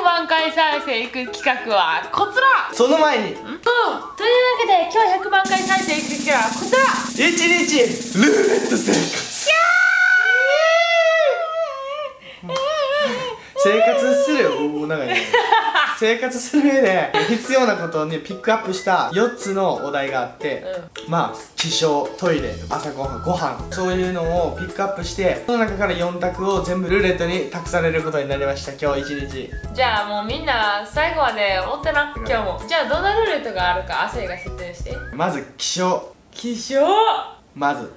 万回再生いく企画はこちら。 その前に、 というわけで今日100万回再生いく企画はこちら。 1日ルーレット生活。生活する長いね生活する上で必要なことをねピックアップした4つのお題があって、まあ起床、トイレ、朝ごはんそういうのをピックアップしてその中から4択を全部ルーレットに託されることになりました。今日1日。 じゃあもうみんな最後まで追ってな今日も。じゃあどんなルーレットがあるか亜生が説明して。 まず起床。まず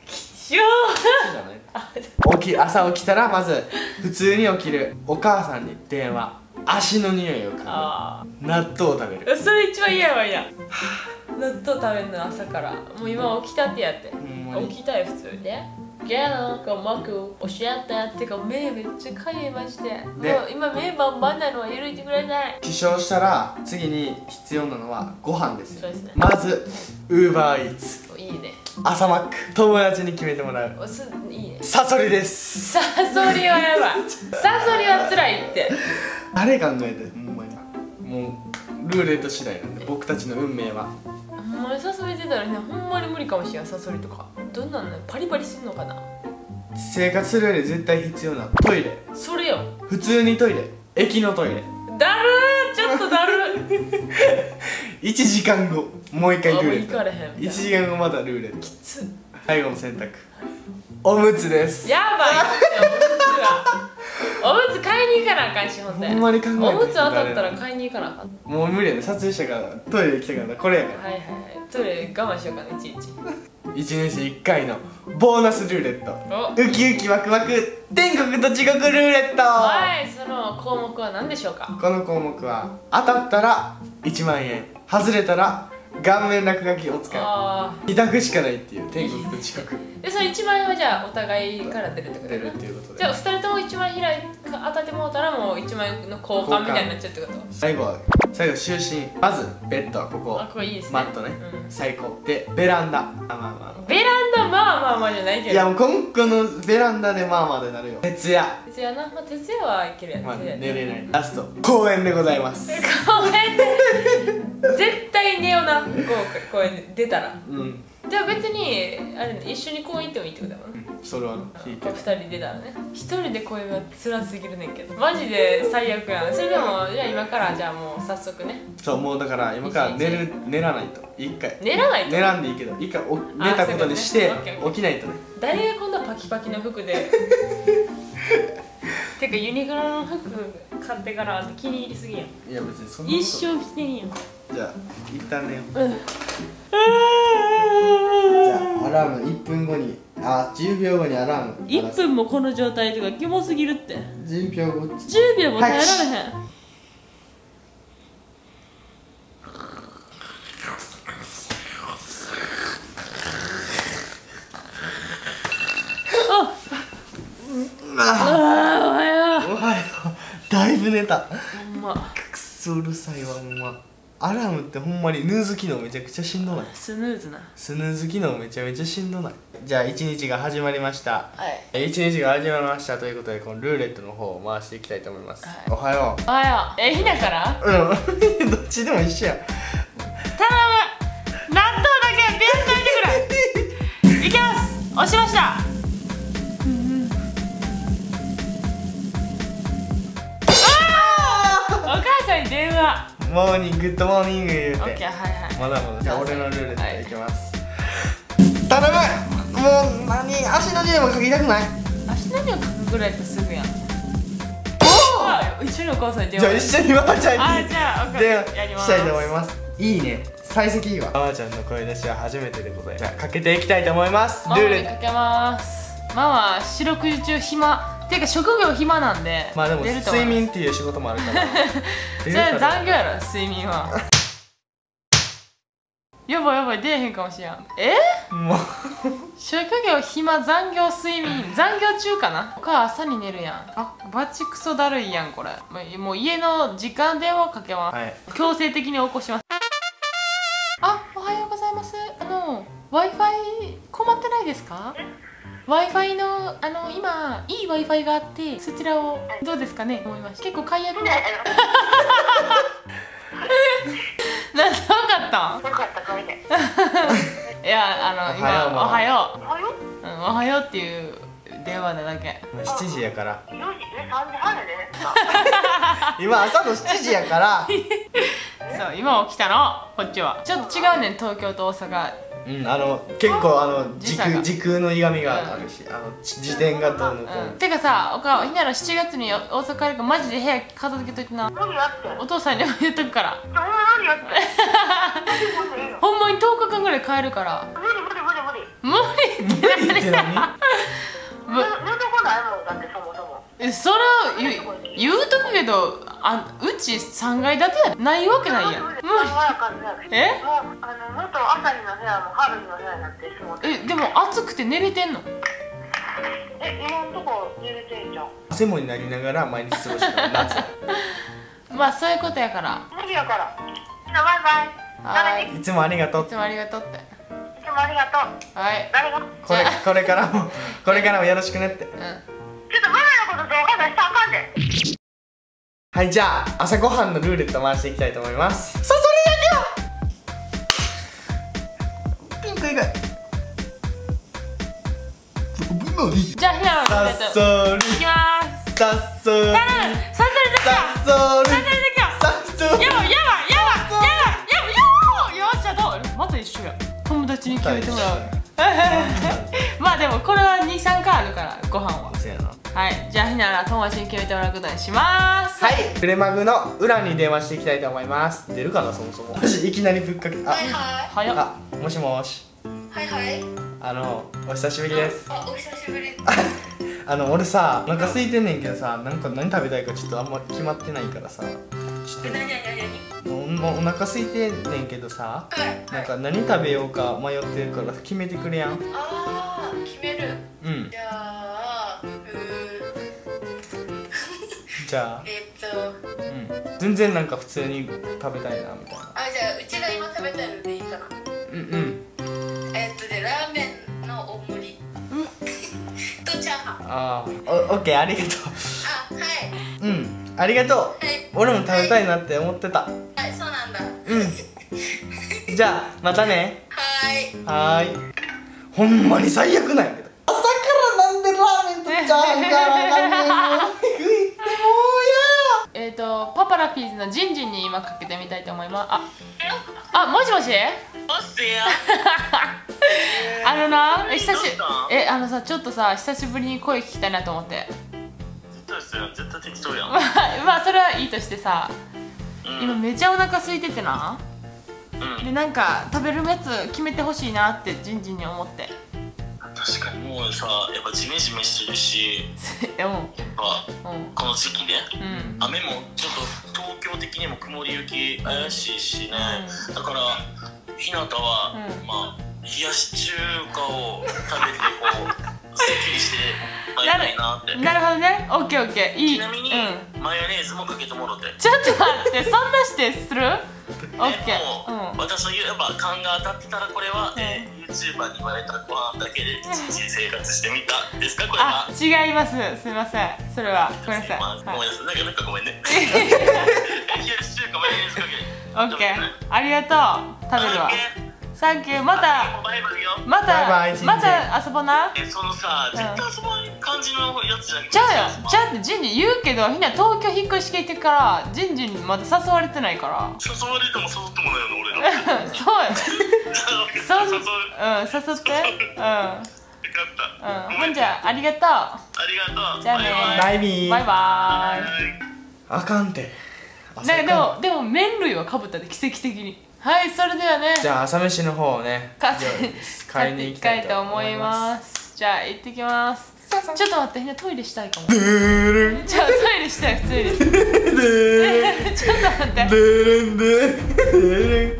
朝起きたらまず普通に起きる。お母さんに電話、足の匂いを嗅ぐ、納豆を食べる。 それ一番嫌わいや納豆食べるの朝から。もう今起きたってやって、起きたよ普通にね。じゃあなんかマク教えてってか目めっちゃかゆいまして。もう今目バンバンなのは許してくれない。 起床したら次に必要なのはご飯ですよ。 そうですね。 まずウーバーイーツ。 いいね。 朝マック。友達に決めてもらう。 いいね。 サソリです。 サソリはやばい。サソリは辛いって。 誰考えてほんまに。もうルーレット次第なんで僕たちの運命は。 ほんまにサソリ出たらね、ほんまに無理かもしれん。サソリとかどんなんね、パリパリすんのかな。 生活する上で絶対必要なトイレ。 それよ。 普通にトイレ。駅のトイレ。 だるー、ちょっとだる 1時間後もう一回ルーレット。 行かれへん。 1時間後またルーレット。 きつ。 最後の選択おむつです。 やばいっておむつは。おむつ買いに行かなあかんし、ほんでほんまに考えて。 おむつ当たったら買いに行かなあかん。 もう無理やね。撮影したからトイレ行きたからこれやから。 はいはいはい。トイレ我慢しようかな、いちいち。 1年生1回のボーナスルーレット。ウキウキワクワク天国と地獄ルーレット。 はい、その項目は何でしょうか。 この項目は当たったら1万円、外れたら顔面落書きを使う。2択しかないっていう天国と地獄。 でその1万円はじゃあお互いから出るってこと出るっていうことで。 じゃあ2人とも1万円当たってもうたらもう1万円の交換みたいになっちゃうってこと。 最後就寝。まずベッドはここ。 これいいですね。 マットね、最高でベランダ。 ベランダまあじゃないけど。 いやもうこのベランダでまあまあでなるよ。徹夜な、まあ、徹夜はいけるやつ、 寝れない。ラスト公園でございます。 公園で絶対寝ような。公園で出たら。じゃあ別にあれ、ね、一緒に公園行ってもいいってことだもんね。 それは 2人出たらね。1人で公園は辛すぎるねんけどマジで最悪やん。それでもじゃあ今からじゃあもう早速ね。 そう、もうだから今から寝らないと。1回寝らないと。 寝らんでいいけど1回寝たことにして起きないとね。 誰がこんなパキパキの服でてかユニクロの服買ってから気に入りすぎやん。 いや別にそんなこと一生着てんやん。 じゃあ一旦寝よう。じゃあアラーム1分後に10秒後にアラーム。 1分もこの状態とかキモすぎるって。 10秒後。 10秒も耐えられへん。 おはよう。だいぶ寝た。 ほんまくっそうるさいわ。ほんまアラームってほんまにヌーズ機能めちゃくちゃしんどない。 スヌーズな。 スヌーズ機能めちゃめちゃしんどない。じゃあ1日が始まりました。 はい 1日が始まりましたということでこのルーレットの方を回していきたいと思います。おはよう。 おはよう。ひなからどっちでも一緒や。 頼む。納豆だけビュッと見てくれ。いきます。押しました。お母さんに電話。 モーニング、グッドモーニング言うて。 オッケー、はいはい。 まだまだ。じゃあ俺のルーレットいきます。頼む。もう足の匂いも嗅ぎたくない。 足の匂い嗅ぐぐらいってすぐやん。一緒にお母さんに電話。 じゃあ一緒にママちゃんにじゃあ電話したいと思います。いいね。幸先いいわ。ママちゃんの声出しは初めてでございます。じゃあかけていきたいと思います。 ルーレットかけます。ママ四六時中暇っていうか職業暇なんで。 まあでも睡眠っていう仕事もあるからじゃあ残業やろ睡眠は。やばいやばい出えへんかもしれん。 もう職業暇残業睡眠残業中かな。お母朝に寝るやん。バチクソだるいやんこれ。もう家の時間電話かけます。強制的に起こします。おはようございます。Wi-Fi 困ってないですか？ Wi-Fi の今いい Wi-Fi があってそちらをどうですかね思いました。結構解約なんで分かった分かったかいねいや今おはよおはよう、おはようっていう電話なだけ。 7時やから 4時3時半やで今朝の7時やからそう今起きたのこっちはちょっと違うねん東京と大阪。 結構時差が時空の歪みがあるし時点がどうのこうのてかさ、おかひなら7月に大阪帰るからマジで部屋片付けといてな。 無理やってお父さんにも言っとくから無理やってほんまに10日間ぐらい帰るから無理無理無理無理無理って無理って何寝とこないもんだってそもそもそれは言うとくけどうち3階建てやないわけないやん。え元朝日の部屋も春日の部屋になってしもてでも暑くて寝れてんの？ 今んとこ寝れてんじゃん。 汗もになりながら毎日過ごしてる夏まあそういうことやから無理やからみんなバイバイ。 いつもありがとういつもありがとうって。 いつもありがとう。 はい誰がこれからもよろしくねって。 ちょっとママのこと動画出したらあかんで。 はい、じゃあ朝ごはんのルーレット回していきたいと思います。それだけよピンク以外じゃあひなのルーレットいきまーす。 さっそりさっそりやばよっしゃどうまた一緒や友達に決めてもらうまあでもこれは 2,3 回あるからご飯はそうやな。 はい、じゃあひなら友達に決めてもらうことにします。 はい、フレマグの裏に電話していきたいと思います。出るかなそもそもいきなりぶっかけ早っ。 もしもしはいはいお久しぶりです。 お久しぶり俺さ、お腹空いてんねんけどさ、なんか何食べたいかちょっとあんま決まってないからさ、ちょっとお腹空いてんねんけどさ、なんか何食べようか迷ってるから決めてくれやん。 決める。 うんじゃあじゃあ全然なんか普通に食べたいなみたいな。 じゃあうちが今食べたいのでいいかな。じゃあラーメンの大盛りとチャーハン。 オッケー、ありがとう。 はいありがとう。 はい俺も食べたいなって思ってた。 はいそうなんだ。 じゃあまたね。 はい。 ほんまに最悪なんやけど、朝からなんでラーメンとチャーハンからわかんねえのもうパパラピーズのジンジンに今かけてみたいと思います。もしもしさちょっとさ久しぶりに声聞きたいなと思って。 絶対適当やんまあそれはいいとしてさ、今めちゃお腹空いててな、でなんか食べるやつ決めてほしいなってジンジンに思って。 確かにもうさやっぱジメジメしてるしやっぱこの時期ね、雨もちょっと東京的にも曇り雪怪しいしね、だからひなたはまあ冷やし中華を食べてこうすっきりして帰りたいなって。 なるほどね、オッケーオッケー。いい。 ちなみにマヨネーズもかけてもろて。 ちょっと待って、そんな指定する？オッケー。 私のやっぱ勘が当たってたらこれは YouTuber に言われたご飯だけで一日生活してみたですかこれは？ 違います。すみません。それはごめんなさい。 ごめんなさい。なんかごめんね。冷やし中華マヨネーズかけ。 オッケー。ありがとう。食べるわ。サンキュー。また遊ぼうな。 そのさ、絶対遊ぼう感じのやつじゃん。 ちゃうよ。ちゃうってジンジン言うけど、みんな東京引っ越ししてからジンジンにまだ誘われてないから。 誘われても誘ってもないよな俺ら。 そうやね。誘って。ほんじゃありがとう。 ありがとう。 じゃあね。 バイビー。 バイバイ。あかんて。 でも麺類はかぶったで奇跡的に。はい、それではね。 じゃあ朝飯の方をね買いに行きたいと思います。じゃあ行ってきます。ちょっと待って、みんなトイレしたいかも。じゃあトイレしたい、普通に。ちょっと待って。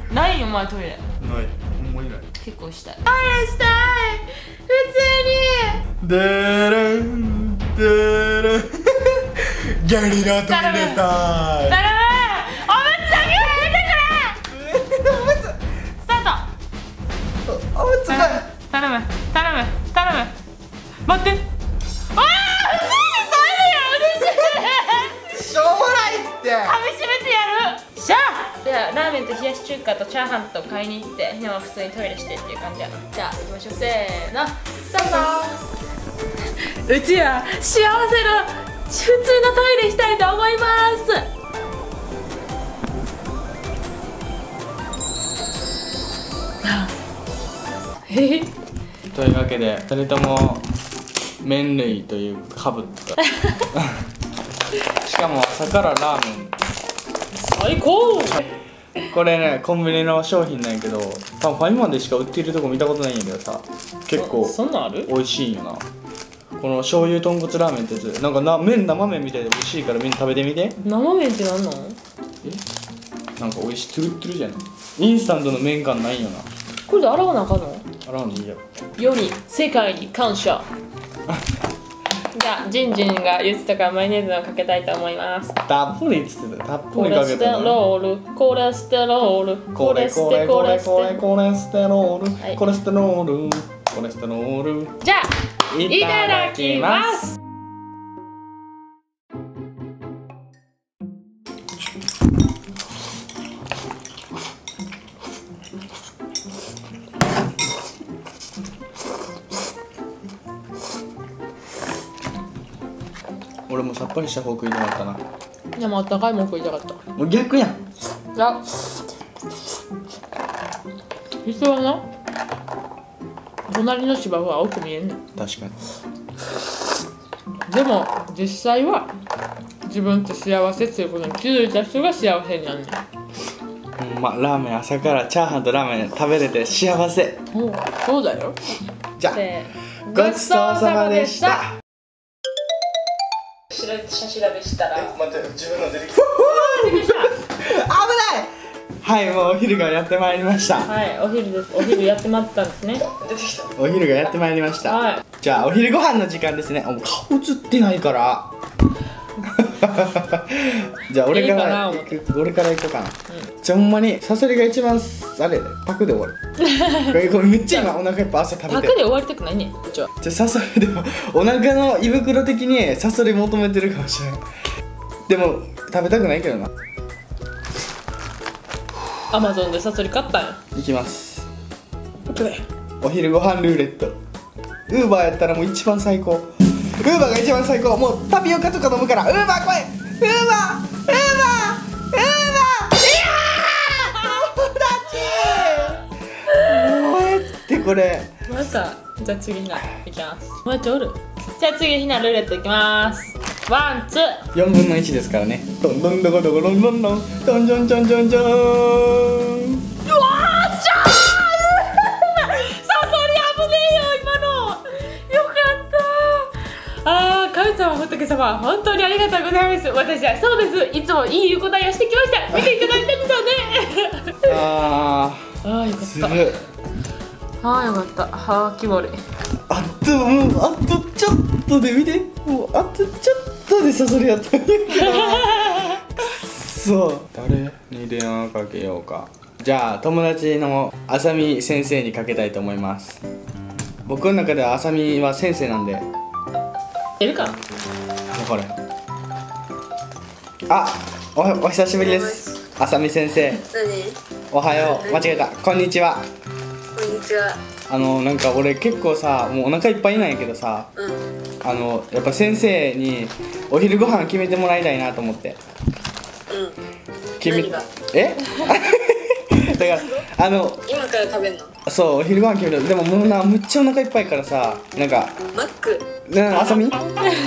ないよ、お前トイレ。 ない、もういない。 結構したい。トイレしたい普通に。 でーんでーんギャリラトイレたい。 頼む、おむつだけはやめてくれ。 おむつスタート。 おむつかい。 頼む。 待って。ああ、嬉しい。 しょうもないって。 噛みしめてやる。しゃあ。じゃあラーメンと冷やし中華とチャーハンと買いに行って、ひなは普通にトイレしてっていう感じやな。じゃあ行きましょう。せーの。さんさん。うちは幸せの普通のトイレしたいと思います。 というわけで2人とも麺類というかぶったしかも朝からラーメン最高。 これねコンビニの商品なんやけど多分ファミマでしか売ってるとこ見たことないんやけどさ結構そんなんある？ 美味しいんよなこの醤油豚骨ラーメンってやつなんか麺生麺みたいで美味しいからみんな食べてみて。 生麺ってなんなん？ なんか美味しいトゥルットゥルじゃないインスタントの麺感ないよな。 これで洗わなあかんの？ 洗うのいいや世に世界に感謝じゃあジンジンが言ってたからマヨネーズをかけたいと思います。 たっぷりっつってたたっぷコレステりかけたロールコレステロールこれこれこれこれコレステロール、 はいコレステロールコレステロールじゃあいただきます。 俺もさっぱりした方食いたかったな。 でもあったかいもん食いたかった。 もう逆やん。 いや人はな隣の芝生は青く見えんねん。 確かに。 でも実際は自分って幸せっていうことに気づいた人が幸せになるねん。 ほんまラーメン朝からチャーハンとラーメン食べれて幸せ。 そうだよ。 じゃあごちそうさまでした。 下調べしたら待って自分の出てきた。危ない。はいもうお昼がやってまいりました。 はいお昼です。お昼やってまったんですね。 出てきた。お昼がやってまいりました。 はいじゃあお昼ご飯の時間ですね。もう顔映ってないから。じゃあ俺から行こうかな。じゃあほんまにサソリが一番あれパクで終わる。これめっちゃ今お腹いっぱい朝食べて。 パクで終わりたくないねん。じゃあサソリでもお腹の胃袋的にサソリ求めてるかもしれない。でも食べたくないけどな。 アマゾンでサソリ買ったんや。 いきます。お昼ご飯ルーレット。ウーバーやったらもう一番最高。ウーバーが一番最高。もうタピオカとか飲むからウーバー来い。ウーバーウーバーウーバーウーバー。これまたじゃあ次ひないきます。もうちょおる。じゃあ次ひなルーレットいきます。ワンツー 4分の1ですからね。どんどんどこどこどんどんどんどんじょんじょんじょんじょん。うわーしゃーサソリ危ねえよ今の。よかった。神様仏様本当にありがとうございます。私はそうです。いつもいい答えをしてきました。見ていただいたんですよね。よかった。よかった。気悪い。 もうあとちょっとで見て。もうあとちょっとでサソリやったんやけど。くそ。誰に電話かけようか。じゃあ友達のあさみ先生にかけたいと思います。僕の中ではあさみは先生なんで。 いるかな。 分かれ。あ、お久しぶりです。あさみ先生。おはよう。間違えた。こんにちは。 こんにちは。 なんか俺結構さもうお腹いっぱいなんやけどさ、やっぱ先生にお昼ご飯決めてもらいたいなと思って。 何が？ え？だから今から食べんの？ そうお昼ご飯決める。でももうなむっちゃお腹いっぱいからさなんかマック。 あさみ先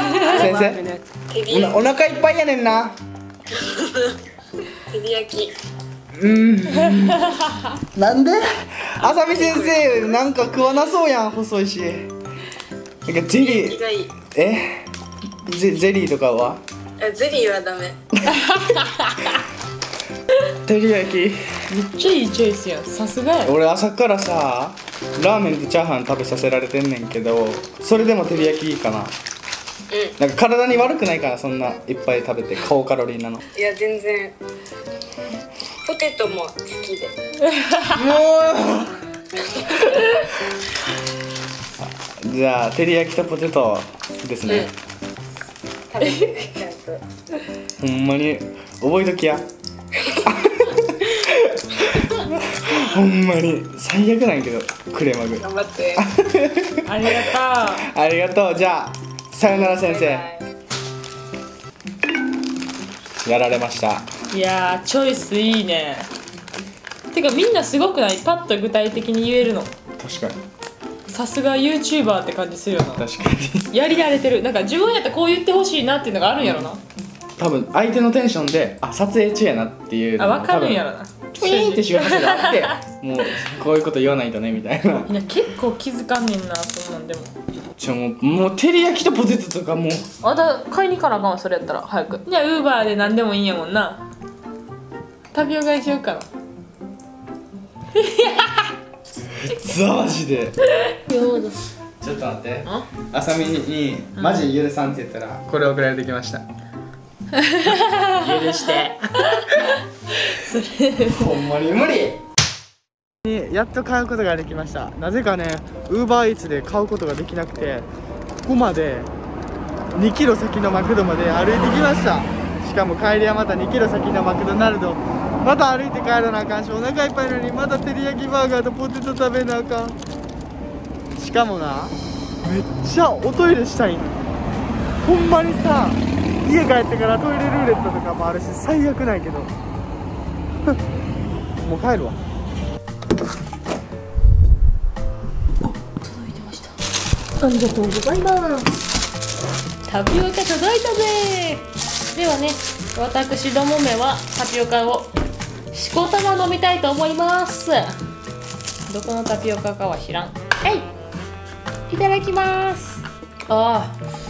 生お腹いっぱいやねんな。 照り焼き。 なんであさみ先生なんか食わなそうやん。細いしなんかゼリーゼリーとかは？ ゼリーはダメ。 照り焼きめっちゃいいチョイスやん。さすがや。 俺朝からさラーメンとチャーハン食べさせられてんねんけどそれでも照り焼きいいかな。なんか体に悪くないからそんないっぱい食べて高カロリーなの。 いや全然ポテトも好きで。もうじゃあ照り焼きとポテトですね。 食べてちゃんと。 ほんまに覚えときや。ほんまに最悪なんやけどクレマグ。 頑張って。 ありがとありがとう。じゃあさよなら先生。やられました。 う。いやーチョイスいいね。てかみんなすごくない？パッと具体的に言えるの。 確かに。 さすが YouTuber って感じするよな。 確かに。 やり慣れてる。なんか自分やったらこう言ってほしいなっていうのがあるんやろな。 多分相手のテンションで撮影中やなっていうの分かるんやろな。 チュイーンって周波数があってもうこういうこと言わないとねみたいな。 いや結構気づかんねんなそんなんでも。 もう照り焼きとポテトとかもうまた買いに行かなあかんわそれやったら早く。じゃあウーバーで何でもいいんやもんな。タピオカにしようかな。 マジでちょっと待って、あさみにマジ許さんって言ったらこれ送られてきました。 許してほんまに無理。やっと買うことができました。なぜかねウーバーイーツで買うことができなくてここまで2キロ先のマクドまで歩いてきました。しかも帰りはまた2キロ先のマクドナルドまた歩いて帰らなあかんしお腹いっぱいのにまた照り焼きバーガーとポテト食べなあかん。しかもなめっちゃおトイレしたいん。ほんまにさ家帰ってからトイレルーレットとかもあるし最悪ないけどもう帰るわ。 届いてました。ありがとうございます。タピオカ届いたぜ。ではね私どもめはタピオカをしこたま飲みたいと思います。どこのタピオカかは知らん。いただきます。あ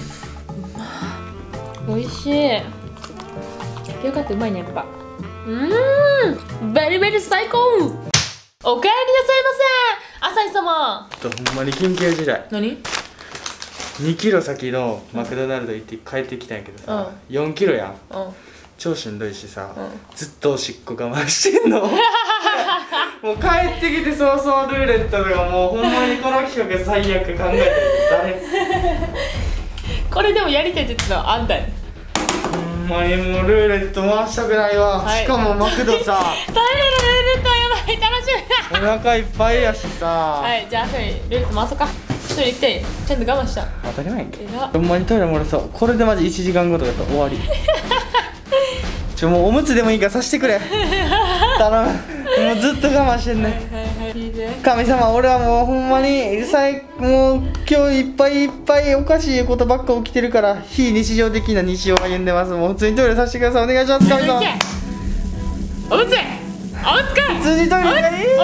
ー美味しい。タピオカってうまいねやっぱ。ベリベリ最高。おかえりなさいませ朝日様。 ほんまに緊急事態。 何 2キロ先のマクドナルド行って帰ってきたんやけどさ、4キロやん。超しんどいしさ、ずっとおしっこ我慢してんの。もう帰ってきて早々ルーレットとかもうほんまにこの企画最悪考えてる誰これでもやりたいって言ってたのあんたや。 ほんまにもうルーレット回したくないわ、はい、しかもマクドさトイレのルーレットはやばい楽しみお腹いっぱいやしさ。 はいじゃあトイレルーレット回そうか。トイレ行きたいちゃんと我慢した。 当たり前やんけ。ほんまにトイレ漏れそう。これでマジ1時間後とかやったら終わり。もうおむつでもいいからさしてくれ頼む。もうずっと我慢してんね。神様俺はもうほんまにもう今日いっぱいいっぱいおかしいことばっか起きてるから非日常的な日常を歩んでます。もう普通にトイレさせてくださいお願いします神様。 おむつか普通にトイレがいい。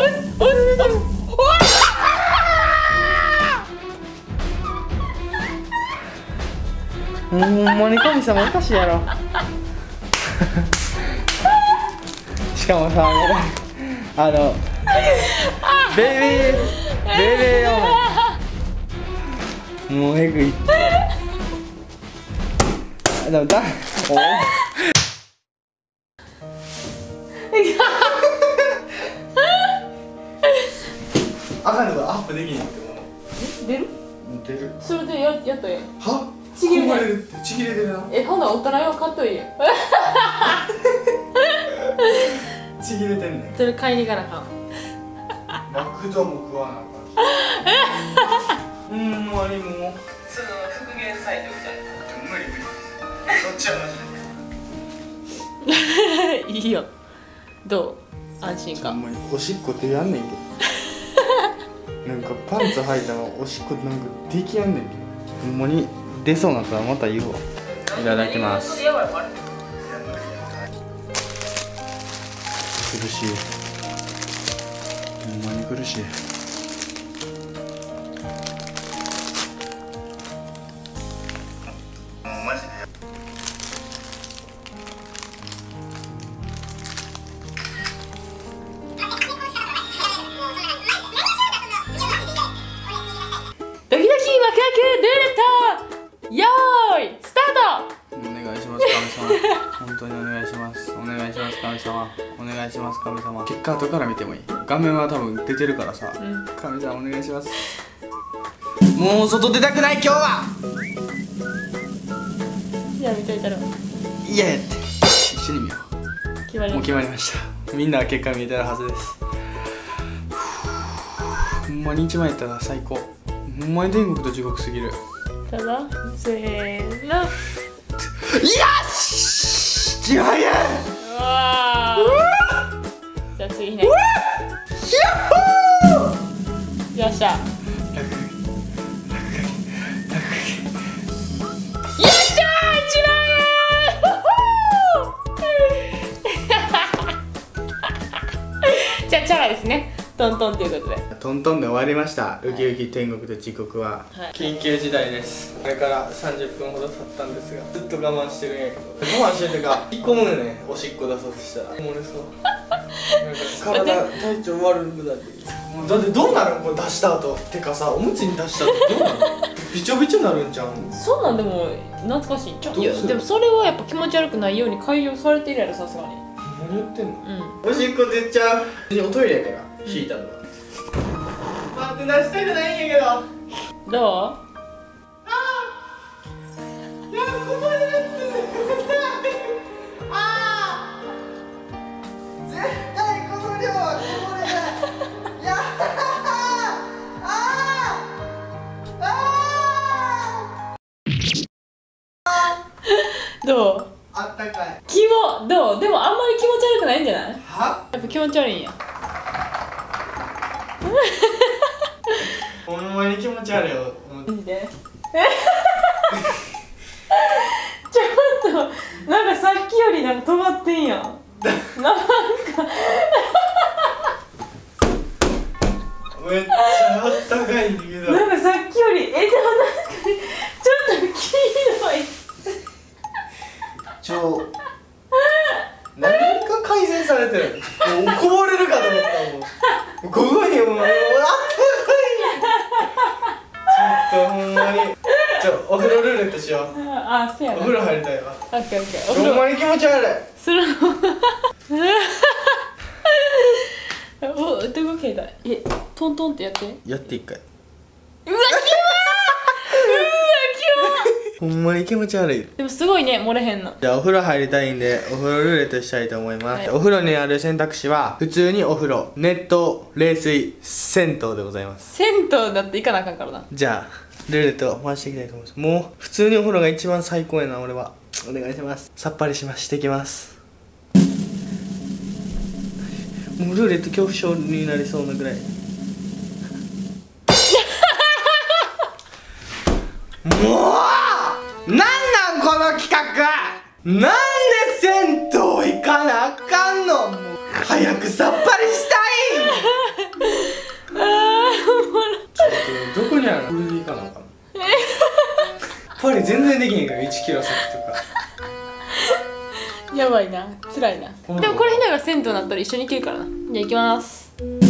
ほんまに神様おかしいやろ。しかもさベイビーよもうえぐいでもあかんのかアップできないってもう出るそれでやっとえはちぎれてるちぎれてるな。 ほな大人用買っといてちぎれてんねん。 それ買いに行かなあかん。 マクドも食わなあかんしほんまにもうその復元サイトみたいな無理そっちはマジでいいよどう安心か。 おしっこってやんねんけどなんかパンツ履いたらおしっこなんかできやんねんけどほんまに出そうなったらまた言うわ。いただきます。苦しいほんまに苦しい。マジでドキドキワクワクルーレットよーいスタート。 お願いします神様本当にお願いしますお願いします神様お願いします神様。結果後から見てもいい。画面は多分出てるからさ、神様お願いしますもう外出たくない今日は。 じゃあ見といたらいややって一緒に見よう。 決まりもう決まりました。みんなは結果見えてるはずです。ほんまに1枚やったら最高。ほんまに天国と地獄すぎる。 ただせーの。 よし1万円。 うわー。じゃあ次ね。よっしゃ。よっしゃー1万円。じゃあチャラですね。トントンということで。 トントンで終わりました。ウキウキ天国と地獄は、緊急事態です。これから30分ほど経ったんですが、ずっと我慢してるんやけど、我慢してるというか1個もね、おしっこ出そうとしたら漏れそう。なんか体調悪くなってきて、だってどうなるんこれ出した後。てかさ、おむつに出した後どうなるの？びちょびちょになるんじゃん。 そうなんでも懐かしい。いやでもそれはやっぱ気持ち悪くないように改良されてるやろ、さすがに。 何言ってんの？おしっこ出ちゃう。おトイレやから引いたのは。待って出したくないんやけど。 どう？ いやこぼれるって。絶対この量はこぼれない。やどう？ あったかい。 どう？でもあんまり気持ち悪くないんじゃない？ は？ やっぱ気持ち悪いんや。 ほんまに気持ち悪いよ。 マジで？ちょっとなんかさっきよりなんか止まってんやん。なんかめっちゃあったかいんだけど。 なんかさっきよりでも確かにちょっと黄色い。 何か改善されてる。もうこぼれるかと思ったもん。ここにもうあったかい。ちょっとほんまに。お風呂ルーレットしよう。 あ、そうやな。 お風呂入りたいわ。 オッケーオッケー。お風呂ほんまに気持ち悪い。 するの。お、どこ携帯？トントンってやって。 やって一回。 うわ、キモー。うわ、キモー。 ほんまに気持ち悪い。 でもすごいね、漏れへんの。 じゃあお風呂入りたいんでお風呂ルーレットしたいと思います、お風呂にある選択肢は普通にお風呂、熱湯、冷水、銭湯でございます。 銭湯だって行かなあかんからな。 じゃあルーレットを回していきたいと思います。もう普通にお風呂が一番最高やな。俺はお願いします。さっぱりしてきます。もうルーレット恐怖症になりそうなぐらい。もうなんなんこの企画。なんで銭湯行かなあかんの。もう早くさっぱりしたい。ちょっとどこにあるの。これで行かなあかん。パリ全然できへんから1キロ先とか。 やばいな、辛いな。でもこれひなが銭湯になったら一緒に行けるからな。じゃあ行きます。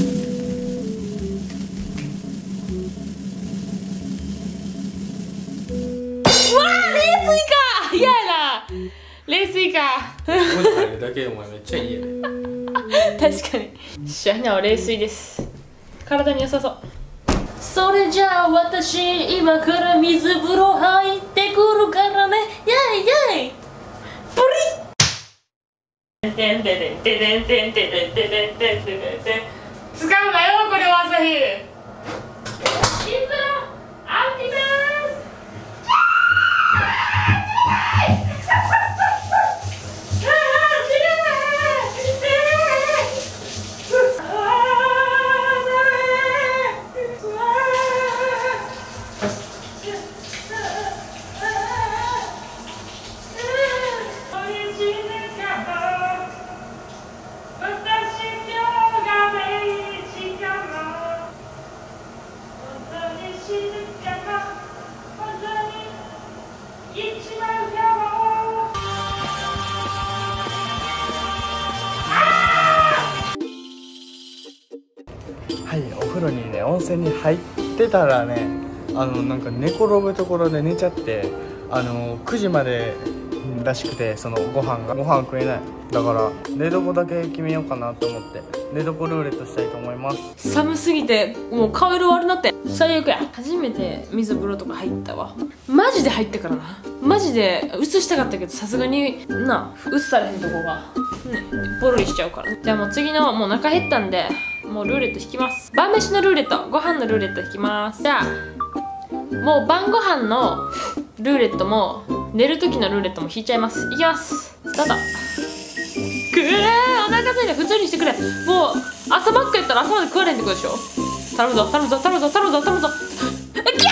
うわー、冷水か。嫌やな。冷水か。 ここに入るだけでお前めっちゃいいやね。 確かに。しゃひなは冷水です。体に良さそう。それじゃあ私今から水風呂入ってくるからね。イェイイェイ。プリッ。てんてんてんてんてんてんてんてんてんてんてんてん。使うなよこれは朝日。水風呂開きます。 はい、お風呂にね、温泉に入ってたらね、なんか寝転ぶところで寝ちゃって、9時までらしくて、そのご飯食えない。だから寝床だけ決めようかなと思って寝床ルーレットしたいと思います。 寒すぎてもう顔色悪なって最悪や。初めて水風呂とか入ったわ。マジで入ってからな。マジで映したかったけど、さすがにな映されへんとこがねボロリしちゃうから。じゃあもう次のもう中減ったんで、もうルーレット引きます。晩飯のルーレット、ご飯のルーレット引きます。じゃあもう晩ご飯のルーレットも寝る時のルーレットも引いちゃいます。いきます。スタート。お腹すいて普通にしてくれ。もう朝ばっかやったら朝まで食われんってことでしょ。頼むぞ頼むぞ頼むぞ頼むぞ頼むぞ。キャ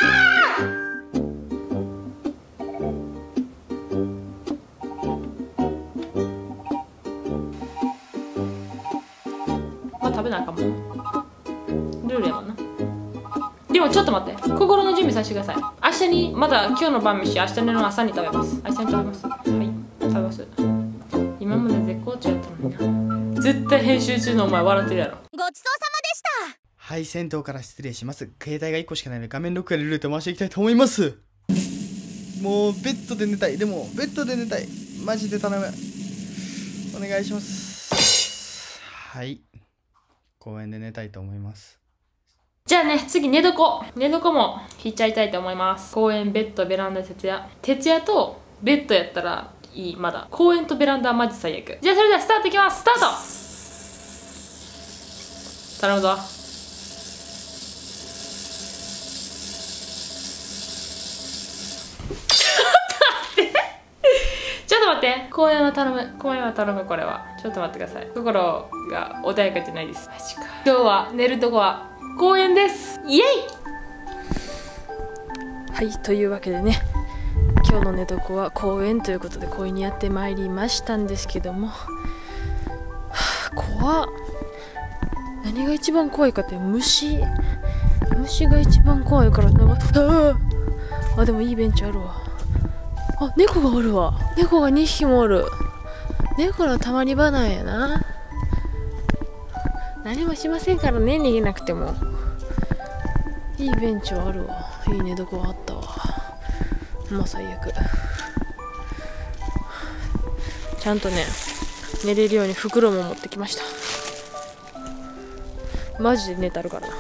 ー。まあ食べなあかんもん。ルールやもんな。でもちょっと待って、心の準備させてください。明日にまだ今日の晩飯明日の朝に食べます。明日に食べます。はい食べます。今まで絶好調やったのにな。絶対編集中のお前笑ってるやろ。 ごちそうさまでした。 はい、銭湯から失礼します。携帯が1個しかないので画面ロックでルーレット回していきたいと思います。もうベッドで寝たい。でもベッドで寝たい。マジで頼む。お願いします。はい、公園で寝たいと思います。 じゃあね、次寝床も引いちゃいたいと思います。公園、ベッド、ベランダ、徹夜とベッドやったらいい。まだ公園とベランダはマジ最悪。じゃあそれではスタートいきます。スタート。頼むぞ。ちょっと待って公園は頼む。公園は頼む。これはちょっと待ってください。心が穏やかじゃないです。マジか。今日は寝るとこは公園です。イエイ。はい、というわけでね、今日の寝床は公園ということで公園にやってまいりましたんですけども、怖っ。何が一番怖いかって虫が一番怖いから。なんかでもいいベンチあるわ。あ、猫がおるわ。猫が2匹もおる。猫のたまり場なんやな。何もしませんからね、逃げなくても。いいベンチはあるわ。いい寝床はあったわ。まあ最悪。ちゃんとね寝れるように袋も持ってきました。マジで寝たるからな。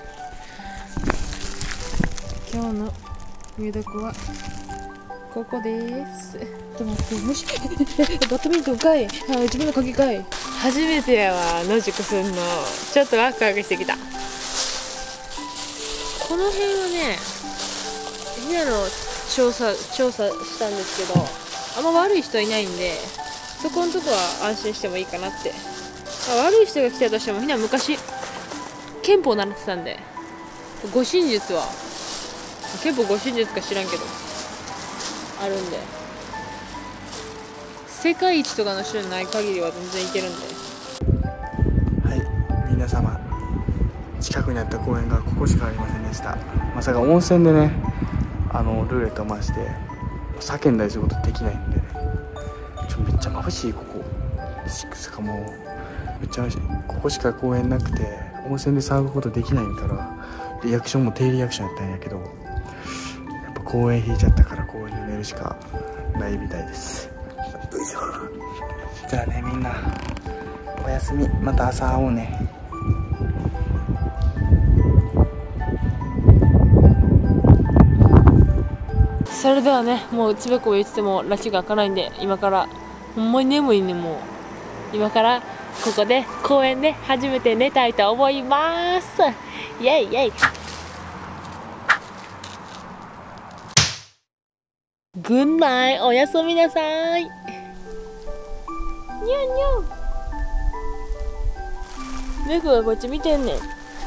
今日の寝床はここです。ちょっと待って、もしバドミントンかい。自分の鍵かい。初めてやわ、野宿すんの。ちょっとワクワクしてきた。この辺はね、部屋の調査したんですけど、あんま悪い人いないんで、そこのとこは安心してもいいかなって。悪い人が来たとしても、みんな昔憲法習ってたんで、護身術は憲法護身術か知らんけどあるんで、世界一とかの人じゃない限りは全然いけるんで。 はい、皆様、近くにあった公園がここしかありませんでした。まさか温泉でね、ルーレットを回して叫んだりすることできないんでね、めっちゃ眩しい。ここしかもめっちゃ眩しい。ここしか公園なくて温泉で騒ぐことできないから、リアクションも低リアクションやったんやけど、やっぱ公園引いちゃったから公園で寝るしかないみたいです。よいしょ。じゃあね、みんなおやすみ。また朝会おうね。 それではね、もうつべこべ言っても拉致が開かないんで、今からほんまに眠いね。もう今からここで公園で初めて寝たいと思います。イエイイエイ。グッナイ、おやすみなさい。にゃんにゃん。猫がこっち見てんねん。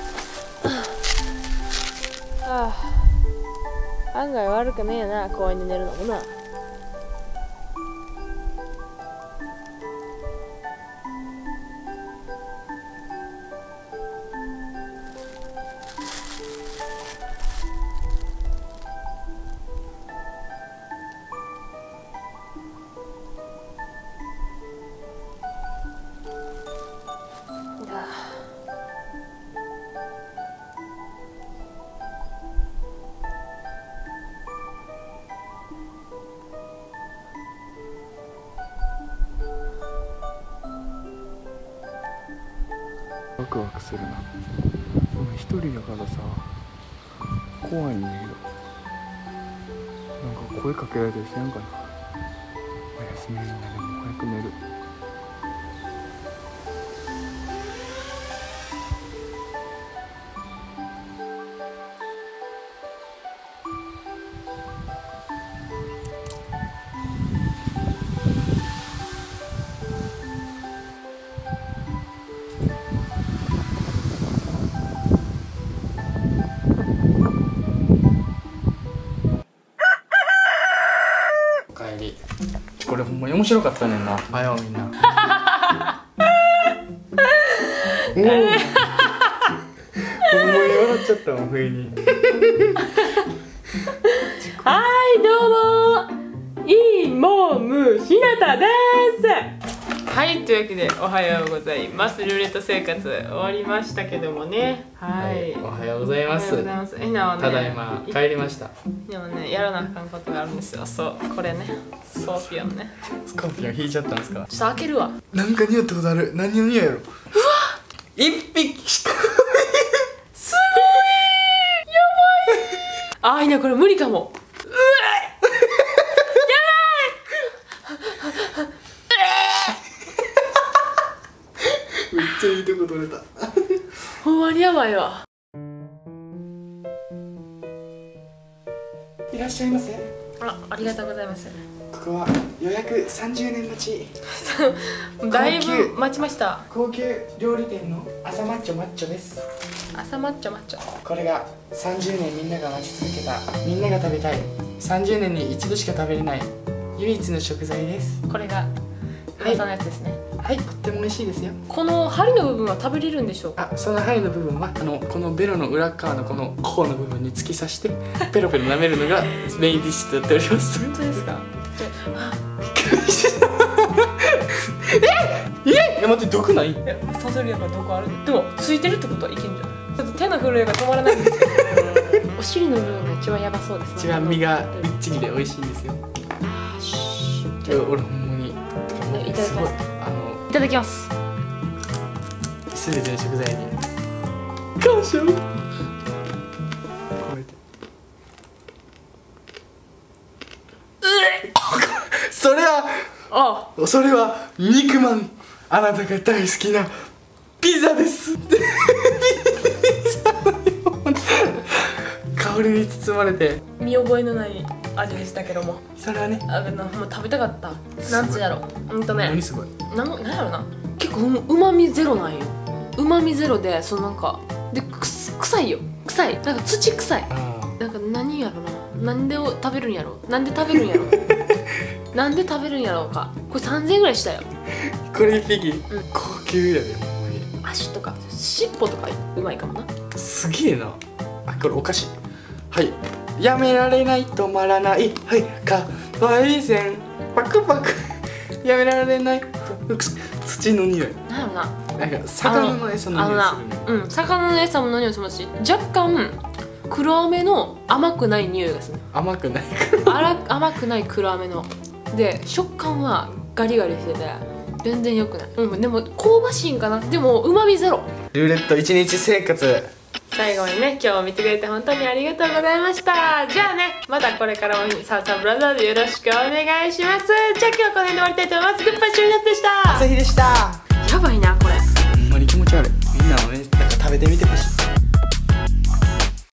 案外悪くねえな、公園で寝るのもな。 クワクするな。今一人やからさ怖いんだけど、なんか声かけられたりしないんかな。おやすみな、でも早く寝る。これほんまに面白かったねんな。おはようみんな。おお。ほんまに笑っちゃったもん、不意に。 はいどうも、いいもむひなたです。はい、というわけでおはようございます。ルーレット生活終わりましたけどもね。はい、 おはようございます。 ただいま帰りました。 でもね、やらなあかんことがあるんですよ。そう、これね、スコーピオンね。 スコーピオン引いちゃったんですか。 ちょっと開けるわ。 なんか匂ったことある。何の匂いやろ。うわ、一匹しかすごい、やばい。あーいいな、これ無理かも。 めっちゃいいとこ取れた。 ほんまにやばいわ。 いらっしゃいませ。 ありがとうございます。 ここは予約30年待ち。 だいぶ待ちました。 高級料理店の朝マッチョマッチョです。 朝マッチョマッチョ。 これが30年みんなが待ち続けた、みんなが食べたい、30年に一度しか食べれない唯一の食材です。 これが噂のやつですね。 はい、とっても美味しいですよ。 この針の部分は食べれるんでしょうか。 その針の部分はこのベロの裏側のこの頬の部分に突き刺してペロペロ舐めるのがメインディッシュとなっております。 本当ですか。 待って、毒ない？ 刺さるやから毒ある。でもついてるってことはいけんじゃん。ちょっと手の震えが止まらないんですよ。お尻の部分が一番やばそうですね。 一番身がびっちりで美味しいんですよ。俺ほんまにいただきます。いただきます。 すべての食材に感謝を込めて。それは肉まん、あなたが大好きなピザです。ピザのような香りに包まれて見覚えのない味でしたけども、 それはね、 もう食べたかった。なんつやろ、 何すごい、 なんやろな、結構うまみゼロなんよ。うまみゼロで、なんかで臭いよ、臭い、なんか土臭い、なんか何やろな、なんで食べるんやろ、なんで食べるんやろなんで食べるんやろうか。これ3000円ぐらいしたよ。 これ一匹、高級やで、ほんまに。 足とか尻尾とかうまいかもな。 すげえな。これお菓子。はい、やめられない止まらない、はい、かわいい線パクパクやめられない土の匂い。 なんやろな、 なんか魚の餌の匂いするね。 魚の餌の匂いしますし、若干黒飴の甘くない匂いがする。 甘くない甘くない黒飴ので、食感はガリガリしてて全然良くない。でも香ばしいんかな。でもうまみゼロ。 ルーレット1日生活、 最後までね、今日も見てくれて本当にありがとうございました。じゃあね、またこれからもサウサンブラザーズよろしくお願いします。じゃあ今日はこの辺で終わりたいと思います。グッバイ、シューナッツでした。 朝日でした。 やばいなこれ。 ほんまに気持ち悪い。みんなもね、なんか食べてみてほしい。